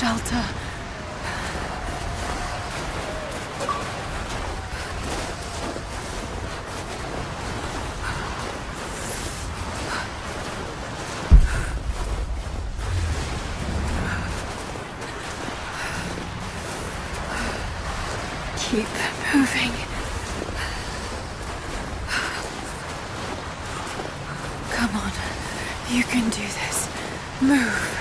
shelter. Keep moving. Come on, you can do this. Move.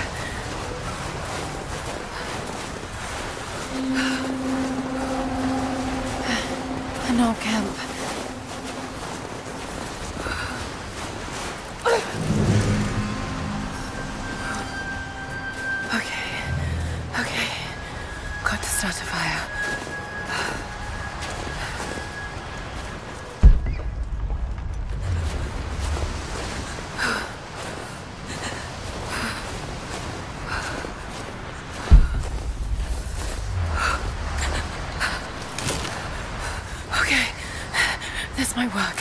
An old camp. Okay. Got to start a fire. This might work.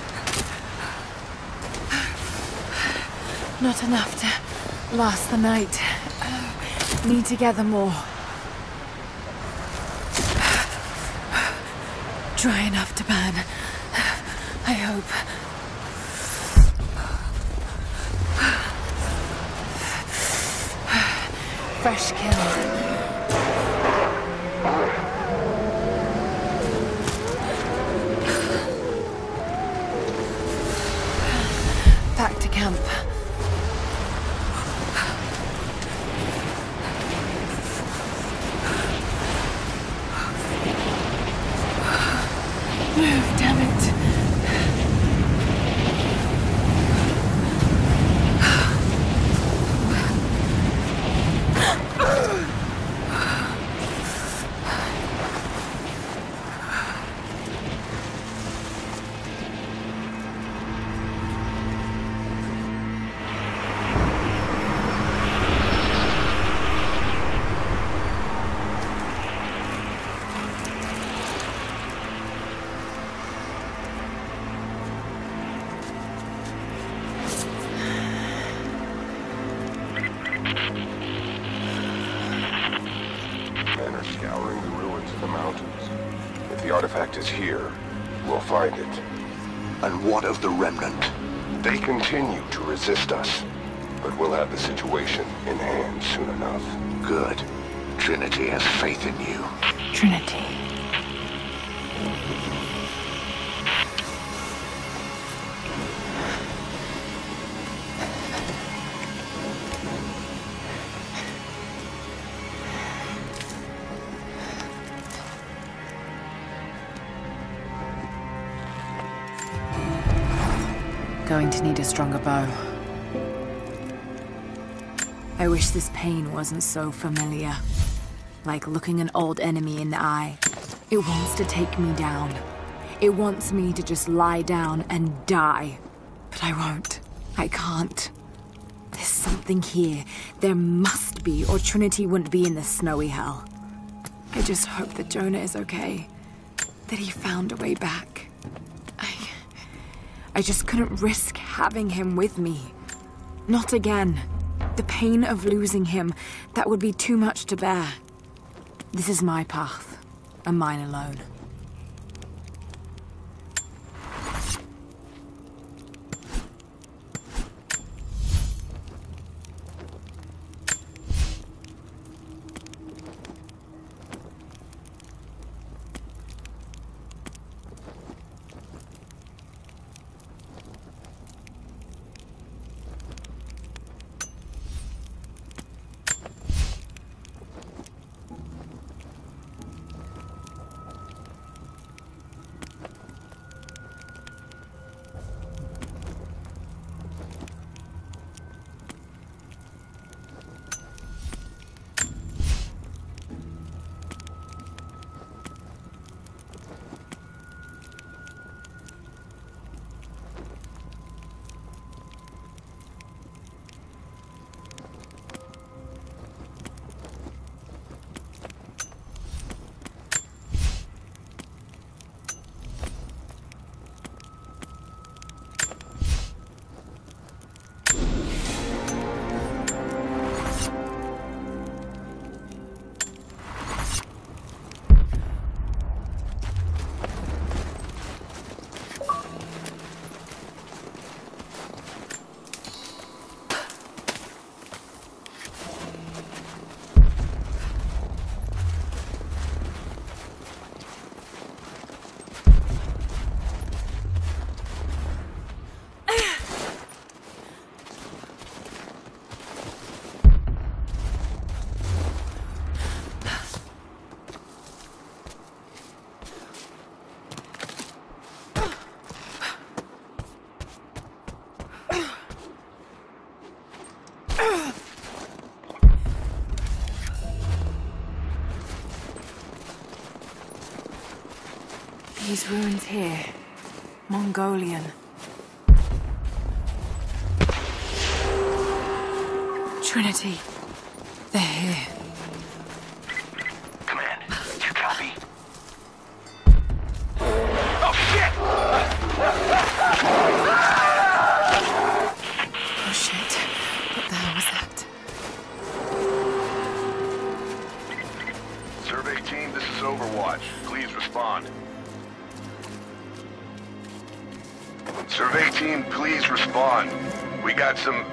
Not enough to last the night. Need to gather more. Dry enough to burn. I hope. Fresh kill. Back to camp. Move, damn it. Men are scouring the ruins of the mountains. If the artifact is here, we'll find it. And what of the remnant? They continue to resist us, but we'll have the situation in hand soon enough. Good. Trinity has faith in you. Trinity. Going to need a stronger bow. I wish this pain wasn't so familiar. Like looking an old enemy in the eye. It wants to take me down. It wants me to just lie down and die. But I won't. I can't. There's something here. There must be, or Trinity wouldn't be in this snowy hell. I just hope that Jonah is okay. That he found a way back. I just couldn't risk having him with me. Not again. The pain of losing him, that would be too much to bear. This is my path, and mine alone. These ruins here. Mongolian. Trinity. They're here. Command, do you copy? Oh, shit! Oh shit. What the hell was that? Survey team, this is Overwatch. Please respond. Survey team, please respond. We got some...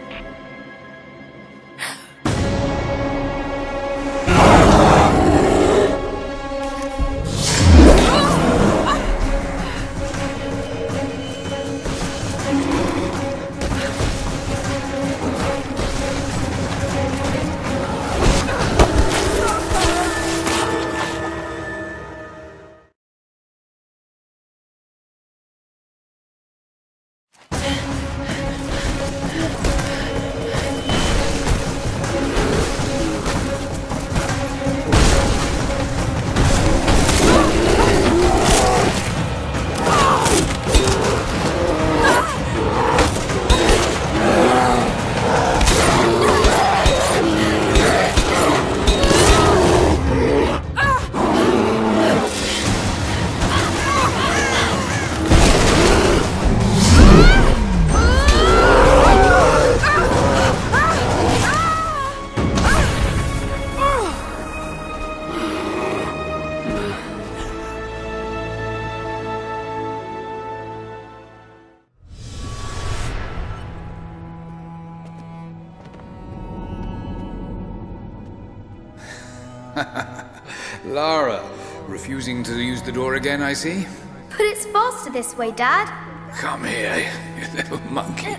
Lara, refusing to use the door again, I see? But it's faster this way, Dad. Come here, you little monkey.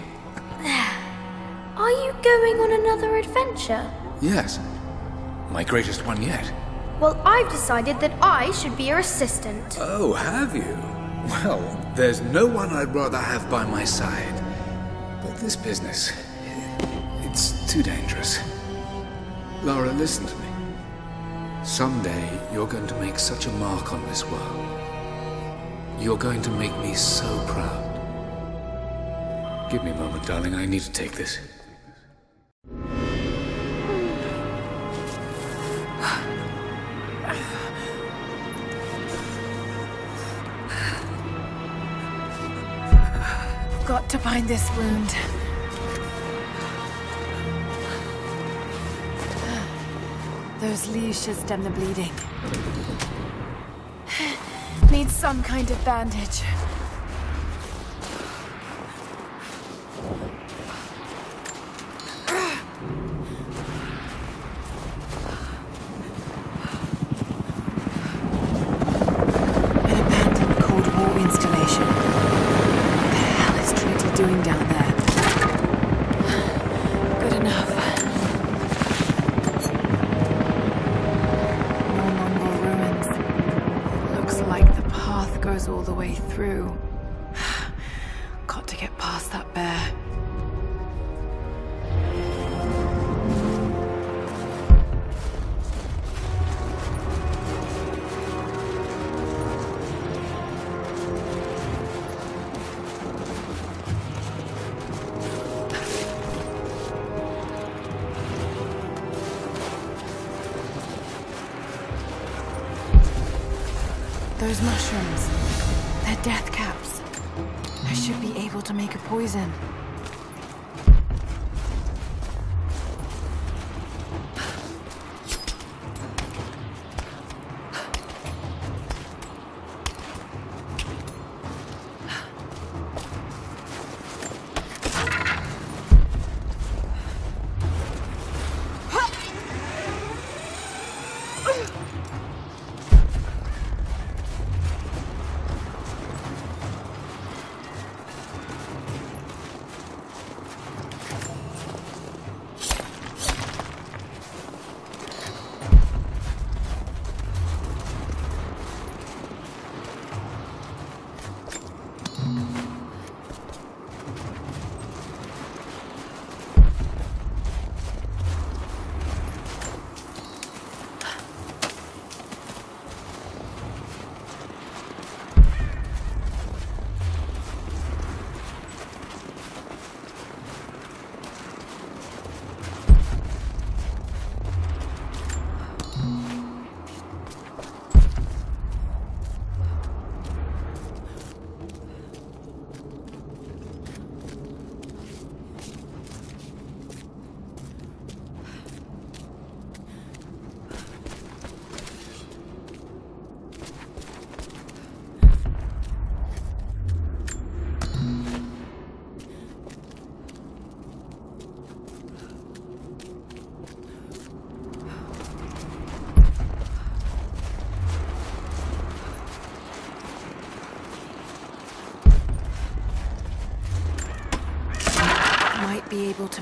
Are you going on another adventure? Yes, my greatest one yet. Well, I've decided that I should be your assistant. Oh, have you? Well, there's no one I'd rather have by my side. But this business, it's too dangerous. Lara, listen to me. Someday, you're going to make such a mark on this world. You're going to make me so proud. Give me a moment, darling. I need to take this. Got to bind this wound. Those leaves should stem the bleeding. Need some kind of bandage. An abandoned Cold War installation. What the hell is Trinity doing down there? Good enough. Goes all the way through. Got to get past that bear. Those mushrooms, they're death caps. I should be able to make a poison.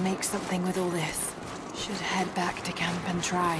make something with all this. Should head back to camp and try.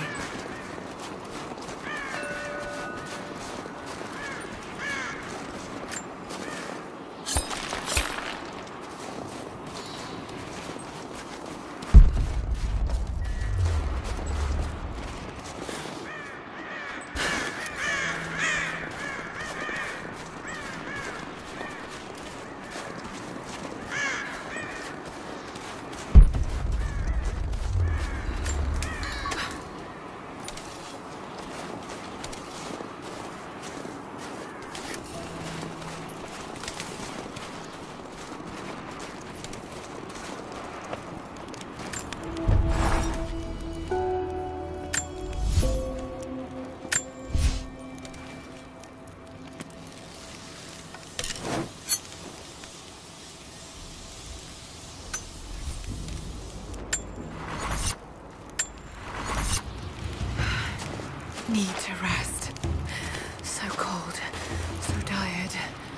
Need to rest. So cold, so tired.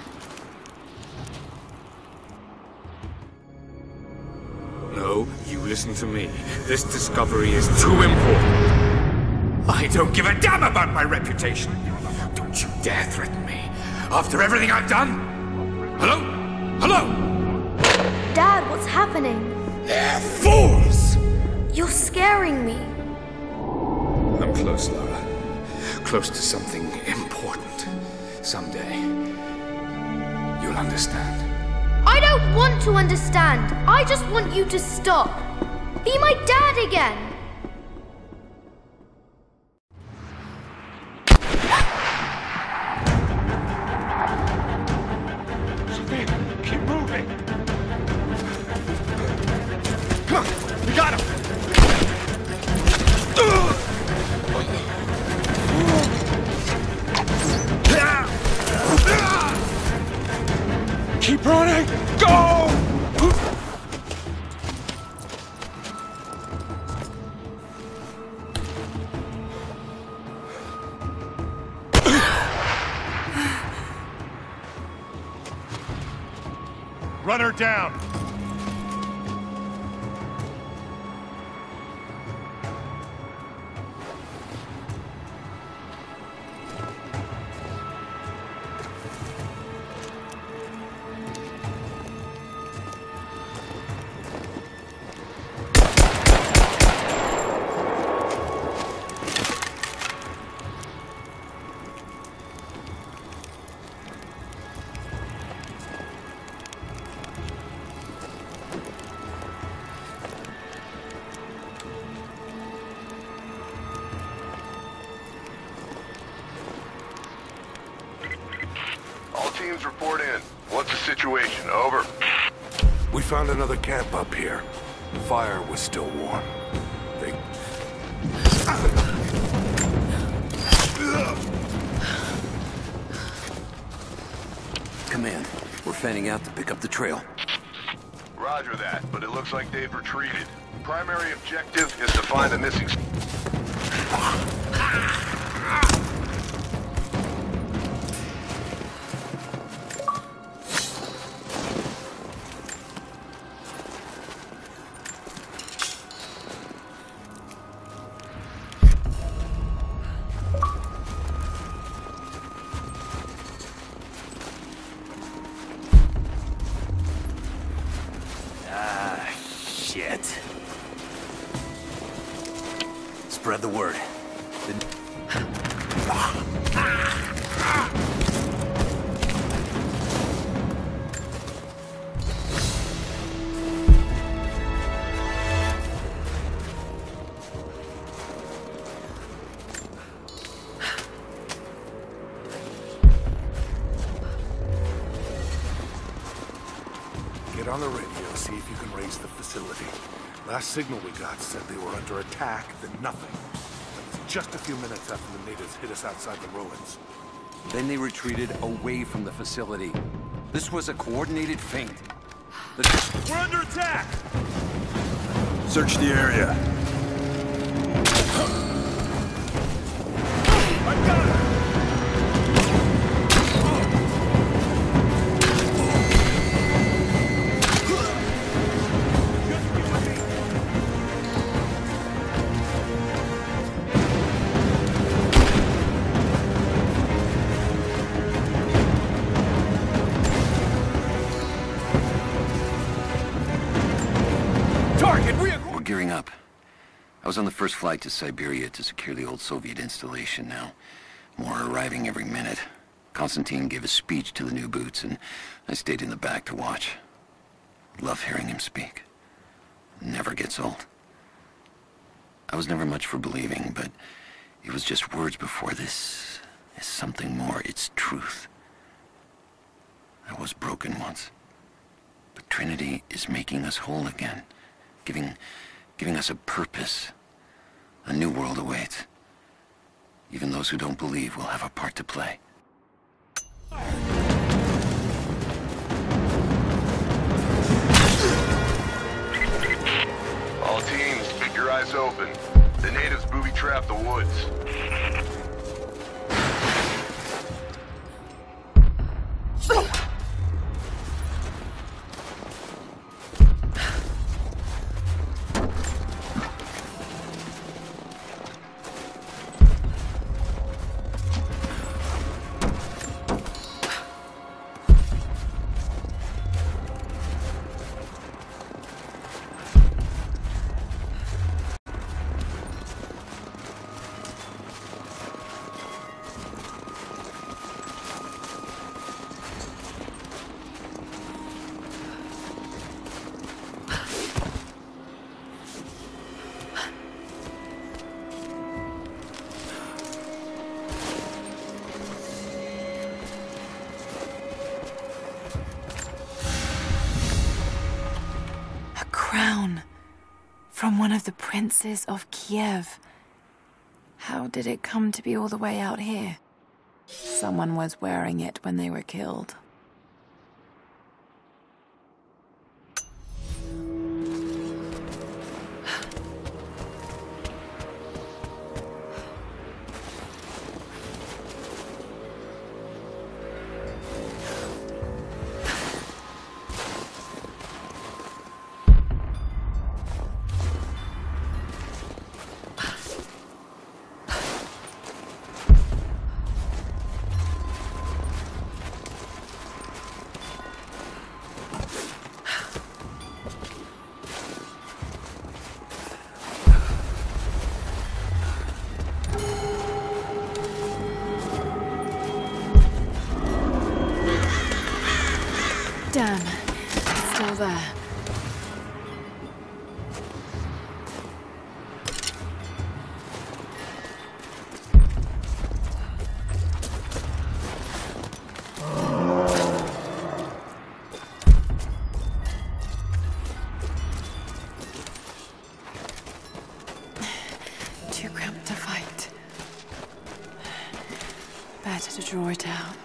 No, you listen to me. This discovery is too important. I don't give a damn about my reputation. Don't you dare threaten me. After everything I've done? Hello? Hello? Dad, what's happening? They're fools! You're scaring me. I'm close, Lara. Close to something important. Someday, you'll understand. I don't want to understand. I just want you to stop. Be my dad again. Sophia, keep moving. Come on, we got him. Keep running! Go! Run her down! Teams report in. What's the situation? Over. We found another camp up here. The fire was still warm. They... Command, we're fanning out to pick up the trail. Roger that, but it looks like they've retreated. Primary objective is to find the missing... Shit. Spread the word. Get on the radio, see if you can raise the facility. Last signal we got said they were under attack, then nothing. That was just a few minutes after the natives hit us outside the ruins. Then they retreated away from the facility. This was a coordinated feint. We're under attack! Search the area. I've got it! I was on the first flight to Siberia to secure the old Soviet installation now. More arriving every minute. Konstantin gave a speech to the new boots, and I stayed in the back to watch. Love hearing him speak. Never gets old. I was never much for believing, but it was just words before. This is something more. It's truth. I was broken once. But Trinity is making us whole again. Giving us a purpose. A new world awaits. Even those who don't believe will have a part to play. All teams, keep your eyes open. The natives booby-trap the woods. Crown from one of the princes of Kiev. How did it come to be all the way out here? Someone was wearing it when they were killed. Damn, it's still there. Too cramped to fight. Better to draw it out.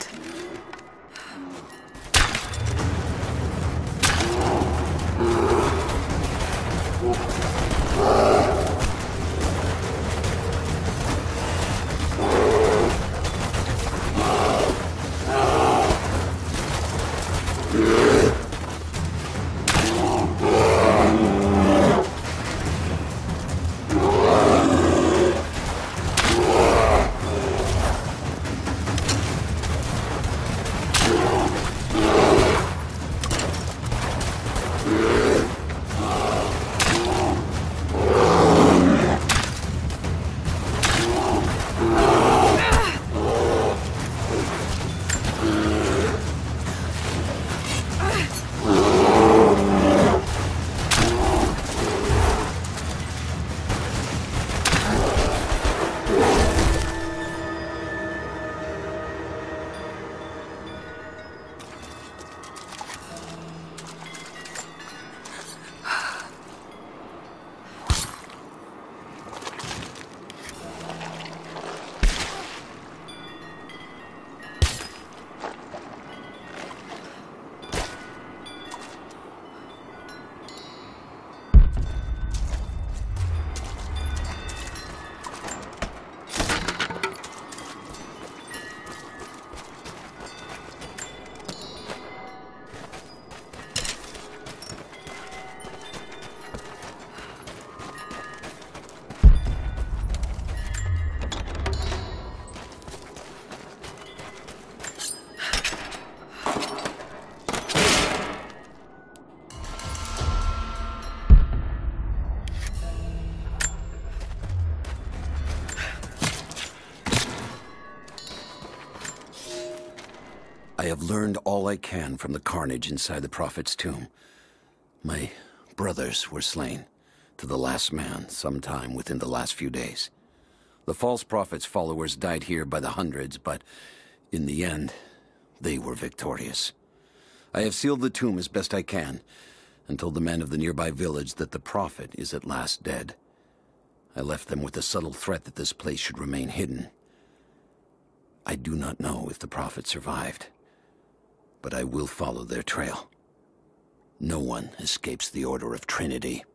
I have learned all I can from the carnage inside the Prophet's tomb. My brothers were slain, to the last man, sometime within the last few days. The false Prophet's followers died here by the hundreds, but in the end, they were victorious. I have sealed the tomb as best I can, and told the men of the nearby village that the Prophet is at last dead. I left them with a subtle threat that this place should remain hidden. I do not know if the Prophet survived, but I will follow their trail. No one escapes the Order of Trinity.